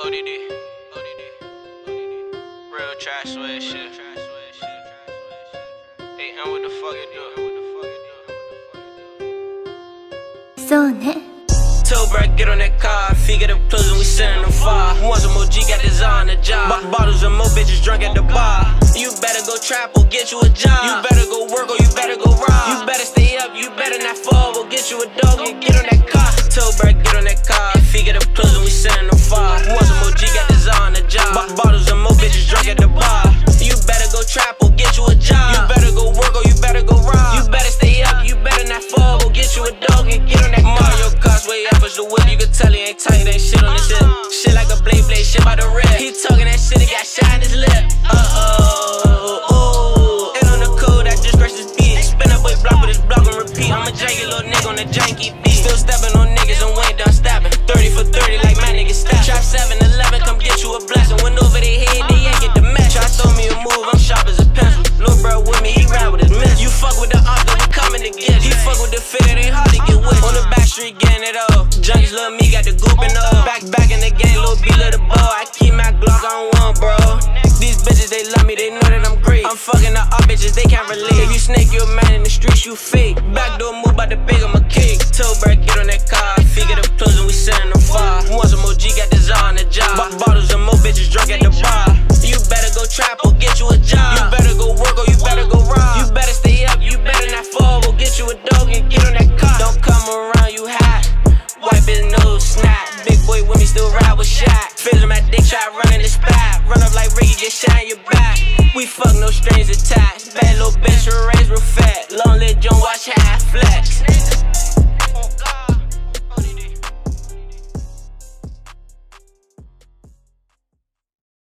ODD. Real trash swag shit. Hey, and what the fuck you do? そうね Told bro, get on that car, figure the plugs and we sending them far. Want some OG, got this on the job. Bottles and more bitches drunk at the bar. You better go trap or get you a job. You better go work or you better go rob. You better stay up, you better not fall. Go get you a dog and get on that car. Told bro, get on that car, figure the plugs and we sending them far. Want some OG, got this on the job. Bottles and more bitches drunk at the bar. You better go trap or get you a job. You better go work or you better go rob. You better stay up, you better not fall. Go get you a dog and get on that car. Mario Kart's way up as the whip, you can tell he ain't tight, ain't shit on his hip. Shit like a blade, shit by the red. He talking that shit, he got shot in his lip. And on the code, I just scratched his beat. Spin up with block with his block and repeat. I'm a janky little nigga on the janky beat. Still stepping on niggas and we ain't done stabbing. 30 for 30 like my niggas stab. Trap 7-11, come get you a blessing. Went over their head, they ain't get the match. Try throw me a move, I'm sharp as a pencil. Lil' bro with me, he ride with his miss. You fuck with the op, then we coming to get you. He fuck with the fit, it ain't hard to get with. On the back street, getting it all. Junkies love me, got the goop and all. Back in the game, little B, little ball. I keep my Glock on one, bro. These bitches, they love me, they know that I'm great. I'm fucking the up bitches, they can't relate. If you snake, you a man in the streets, you fake. Backdoor move, by the big, I'm a cake. Told bro, get on that car, figure the plugs and we sending them far. Want some OG, got this on the job. Bottles and more bitches drunk at the bar. You better go trap or get you a job. You better go work or you better go rob. You better stay up, you better not fall. Go get you a dog and get on that car. Don't come around, you hot. Wipe his nose, snap. Big boy with me still rap.